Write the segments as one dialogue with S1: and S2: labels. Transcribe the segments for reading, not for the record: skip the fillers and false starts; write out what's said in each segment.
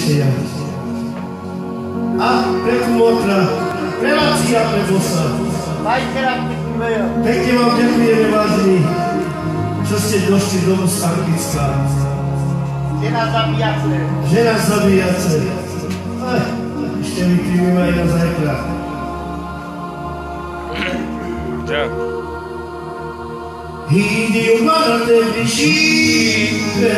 S1: Ježišia. A pre kumotra, relácia pre bosa. Pekne vám ďakujeme, vážení, čo ste došli do Anglická.
S2: Žena zabíjace.
S1: Žena zabíjace. Ešte mi príjmem aj na zajtra. Idio marte vicine,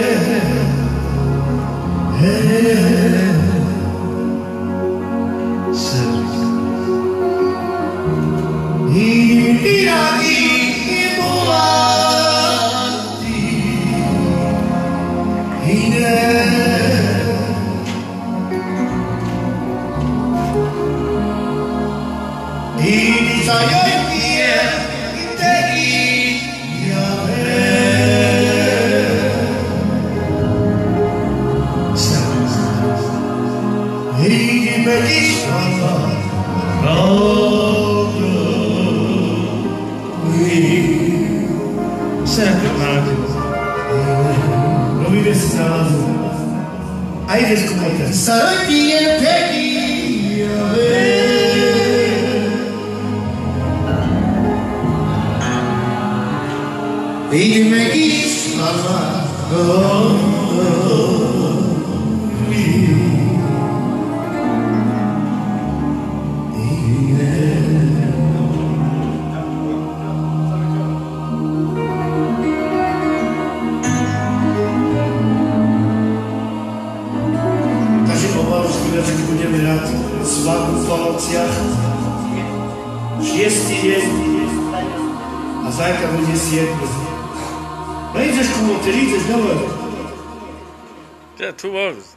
S1: Idirati imulanti, ine. Idi sayoi pie, itegi. Robíme si zálezu. A ideš kumotra. Sarati je peký. Ideme ísť na budeme rád svatbu v Palovciach. 6. deň a zajtra bude 7. No ideš kumoter, ideš, dobre.
S3: Ja, tu môžeš.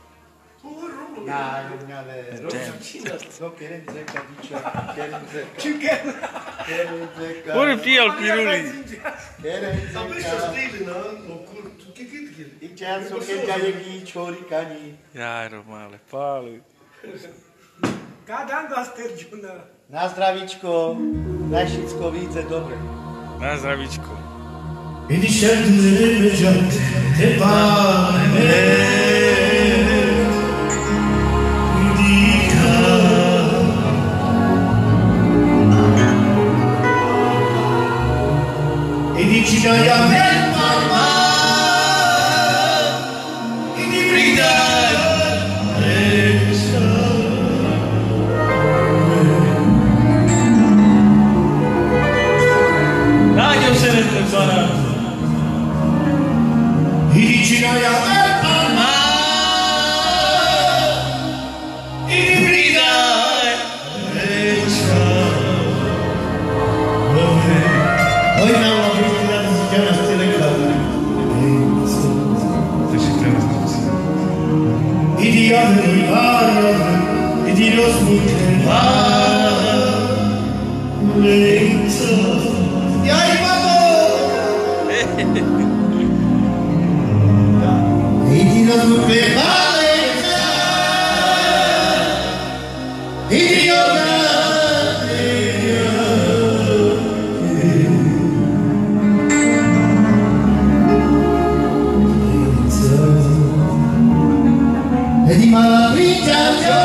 S3: Ori pijal piruli. Jajro, male, páli.
S2: Na zdravíčko, na všetko více dobre.
S3: Na zdravíčko.
S1: Idi šerdine međat, te pane, dika. Idi čina ja velma, idi pridaj, reksa.
S3: Nađo se ne prezvara.
S1: Idi čina ja velma, idi pridaj, reksa. Oj, nam danas ti rekla. Idi jave, idi rozbuke, reksa. Ja imamo! Idi rozbuke, reksa. Idi jove. Edi ma vita yo,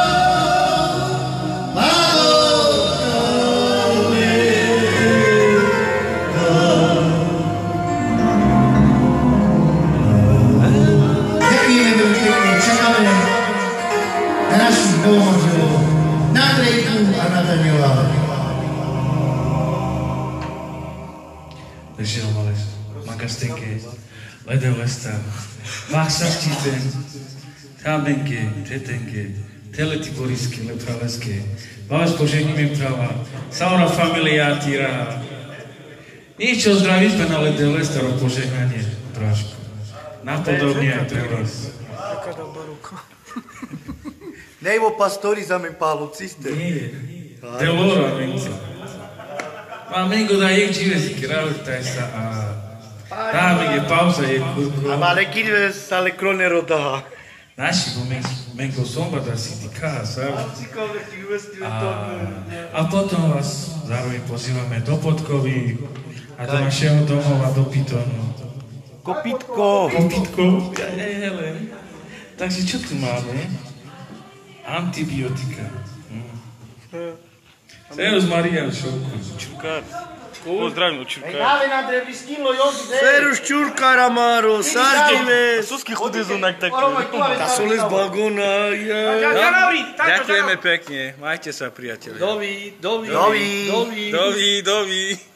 S1: čakáme na našich novomanželov, na Andrejku a na Daniela.
S3: Ležel malé, makasteke, ledovesta, váksaštite, tábenke, tetenke, teletiborisky, lepraleské, váš požehníme práva, saura familia týra. Niečo zdravíčme na ledovesta, ro požehnanie, prášku. Napodobne aj pre vás.
S2: Nejvo pastori za me Paolo, ciste.
S3: Nie, delora, mince. Ma mengo da je žive si kralj sa a dáme je pauza je kurko.
S2: A male kidve sa le kronero da.
S3: Naši mengo somba da si ti casa. A potom vás zároveň pozývame do Podkovy a do našeho domova do Pitonu.
S2: Kopitko.
S3: Kopitko? Hele. Takže čo tu máme? Antibiotika. Servus Marian Šovko.
S4: Čurkár. Pozdravím od Čurkára.
S2: Dále na drevi skilo jozi de.
S1: Serus čurkára Máro, sardives.
S4: Suský chudý zunak tak.
S1: Tá sú les bagona,
S4: Ďakujeme pekne. Majte sa, priateľe.
S1: Dovi.